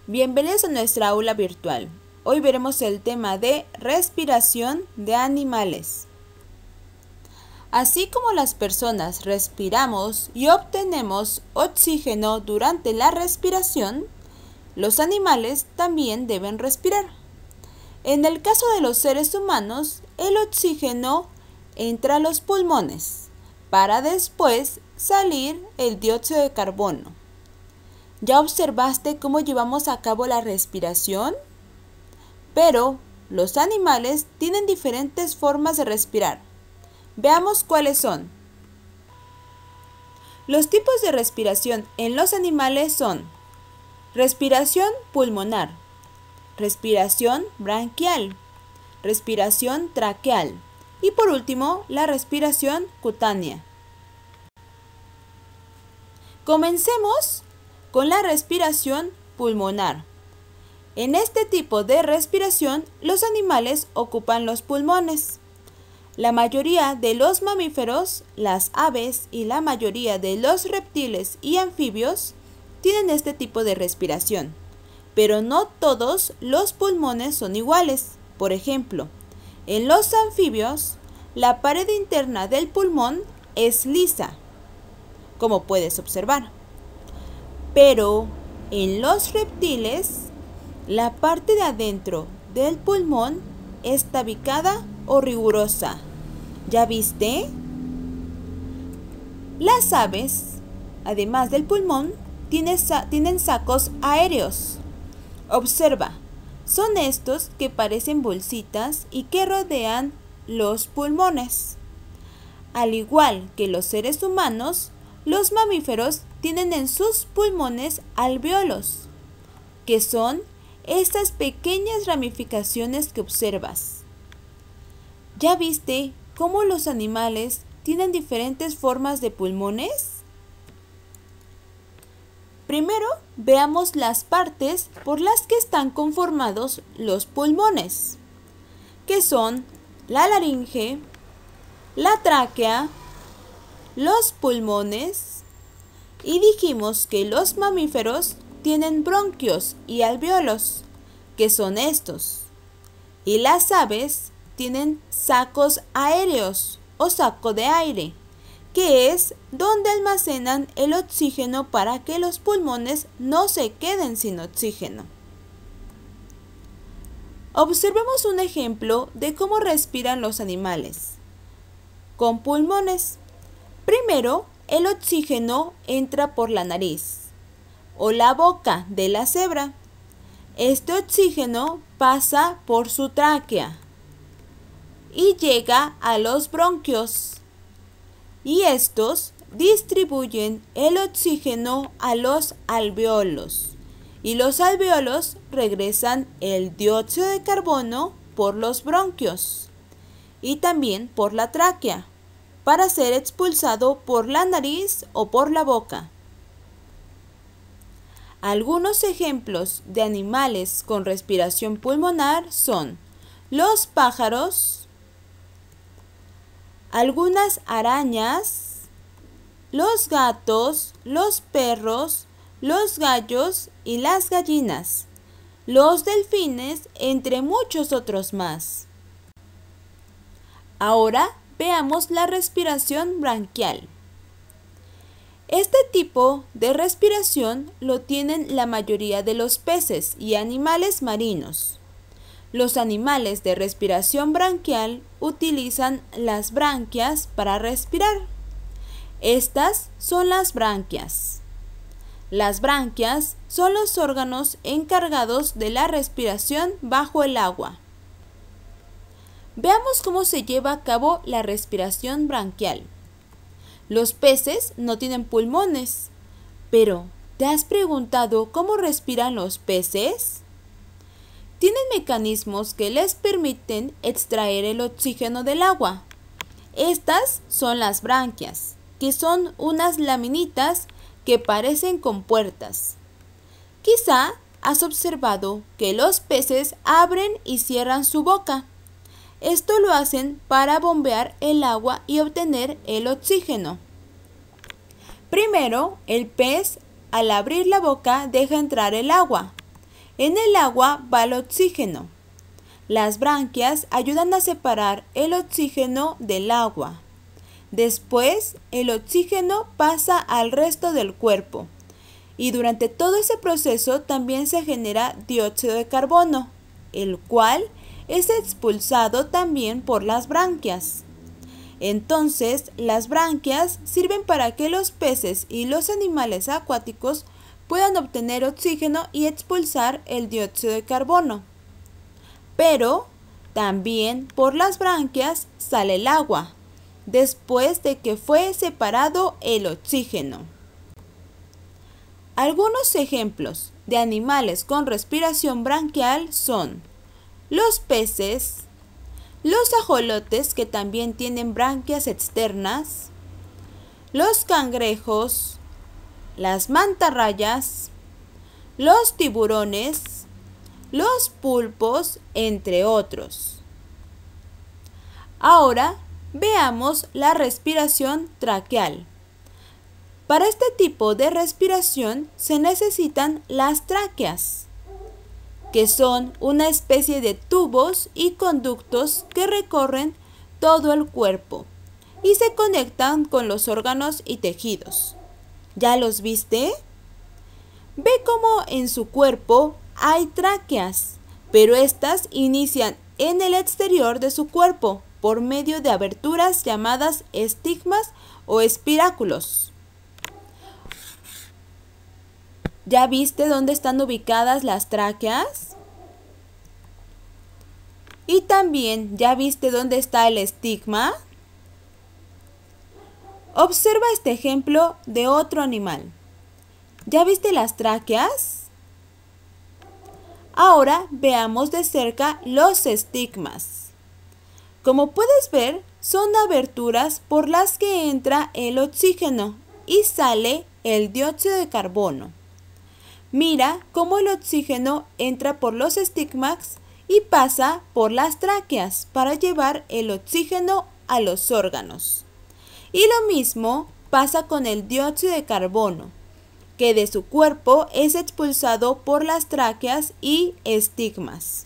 Bienvenidos a nuestra aula virtual. Hoy veremos el tema de respiración de animales. Así como las personas respiramos y obtenemos oxígeno durante la respiración, los animales también deben respirar. En el caso de los seres humanos, el oxígeno entra a los pulmones para después salir el dióxido de carbono. ¿Ya observaste cómo llevamos a cabo la respiración? Pero los animales tienen diferentes formas de respirar. Veamos cuáles son. Los tipos de respiración en los animales son respiración pulmonar, respiración branquial, respiración traqueal y por último la respiración cutánea. Comencemos con la respiración pulmonar. En este tipo de respiración, los animales ocupan los pulmones. La mayoría de los mamíferos, las aves y la mayoría de los reptiles y anfibios tienen este tipo de respiración, pero no todos los pulmones son iguales. Por ejemplo, en los anfibios, la pared interna del pulmón es lisa, como puedes observar. Pero en los reptiles, la parte de adentro del pulmón es tabicada o rigurosa. ¿Ya viste? Las aves, además del pulmón, tienen sacos aéreos. Observa, son estos que parecen bolsitas y que rodean los pulmones. Al igual que los seres humanos, los mamíferos tienen en sus pulmones alvéolos, que son estas pequeñas ramificaciones que observas. ¿Ya viste cómo los animales tienen diferentes formas de pulmones? Primero, veamos las partes por las que están conformados los pulmones, que son la laringe, la tráquea, los pulmones, y dijimos que los mamíferos tienen bronquios y alvéolos, que son estos, y las aves tienen sacos aéreos o saco de aire, que es donde almacenan el oxígeno para que los pulmones no se queden sin oxígeno. Observemos un ejemplo de cómo respiran los animales. Con pulmones. Primero, el oxígeno entra por la nariz o la boca de la cebra. Este oxígeno pasa por su tráquea y llega a los bronquios, y estos distribuyen el oxígeno a los alvéolos, y los alvéolos regresan el dióxido de carbono por los bronquios y también por la tráquea, para ser expulsado por la nariz o por la boca. Algunos ejemplos de animales con respiración pulmonar son los pájaros, algunas arañas, los gatos, los perros, los gallos y las gallinas, los delfines, entre muchos otros más. Ahora veamos la respiración branquial. Este tipo de respiración lo tienen la mayoría de los peces y animales marinos. Los animales de respiración branquial utilizan las branquias para respirar. Estas son las branquias. Las branquias son los órganos encargados de la respiración bajo el agua. Veamos cómo se lleva a cabo la respiración branquial. Los peces no tienen pulmones, pero ¿te has preguntado cómo respiran los peces? Tienen mecanismos que les permiten extraer el oxígeno del agua. Estas son las branquias, que son unas laminitas que parecen compuertas. Quizá has observado que los peces abren y cierran su boca. Esto lo hacen para bombear el agua y obtener el oxígeno. Primero, el pez, al abrir la boca, deja entrar el agua. En el agua va el oxígeno. Las branquias ayudan a separar el oxígeno del agua. Después, el oxígeno pasa al resto del cuerpo. Y durante todo ese proceso también se genera dióxido de carbono, el cual es expulsado también por las branquias. Entonces, las branquias sirven para que los peces y los animales acuáticos puedan obtener oxígeno y expulsar el dióxido de carbono. Pero también por las branquias sale el agua, después de que fue separado el oxígeno. Algunos ejemplos de animales con respiración branquial son los peces, los ajolotes que también tienen branquias externas, los cangrejos, las mantarrayas, los tiburones, los pulpos, entre otros. Ahora veamos la respiración traqueal. Para este tipo de respiración se necesitan las tráqueas, que son una especie de tubos y conductos que recorren todo el cuerpo y se conectan con los órganos y tejidos. ¿Ya los viste? Ve cómo en su cuerpo hay tráqueas, pero estas inician en el exterior de su cuerpo por medio de aberturas llamadas estigmas o espiráculos. ¿Ya viste dónde están ubicadas las tráqueas? Y también, ¿ya viste dónde está el estigma? Observa este ejemplo de otro animal. ¿Ya viste las tráqueas? Ahora veamos de cerca los estigmas. Como puedes ver, son aberturas por las que entra el oxígeno y sale el dióxido de carbono. Mira cómo el oxígeno entra por los estigmas y pasa por las tráqueas para llevar el oxígeno a los órganos. Y lo mismo pasa con el dióxido de carbono, que de su cuerpo es expulsado por las tráqueas y estigmas.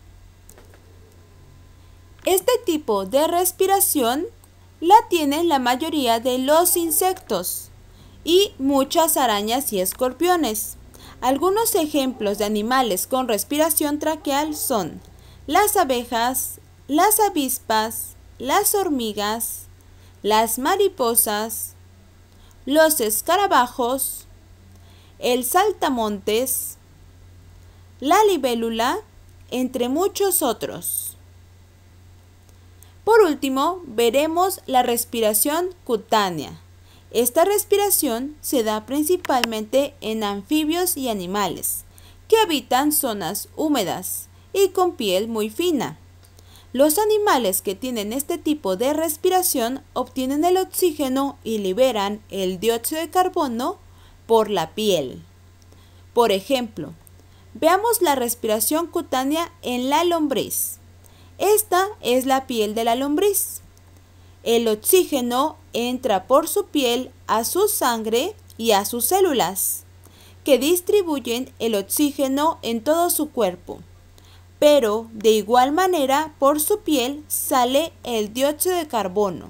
Este tipo de respiración la tienen la mayoría de los insectos y muchas arañas y escorpiones. Algunos ejemplos de animales con respiración traqueal son las abejas, las avispas, las hormigas, las mariposas, los escarabajos, el saltamontes, la libélula, entre muchos otros. Por último, veremos la respiración cutánea. Esta respiración se da principalmente en anfibios y animales que habitan zonas húmedas y con piel muy fina. Los animales que tienen este tipo de respiración obtienen el oxígeno y liberan el dióxido de carbono por la piel. Por ejemplo, veamos la respiración cutánea en la lombriz. Esta es la piel de la lombriz. El oxígeno entra por su piel a su sangre y a sus células, que distribuyen el oxígeno en todo su cuerpo. Pero de igual manera por su piel sale el dióxido de carbono.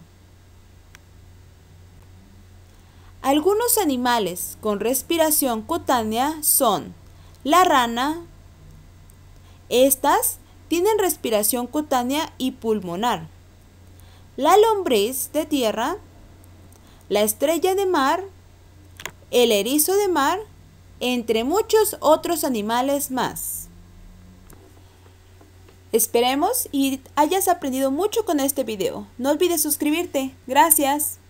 Algunos animales con respiración cutánea son la rana. Estas tienen respiración cutánea y pulmonar. La lombriz de tierra, la estrella de mar, el erizo de mar, entre muchos otros animales más. Esperemos y hayas aprendido mucho con este video. No olvides suscribirte. Gracias.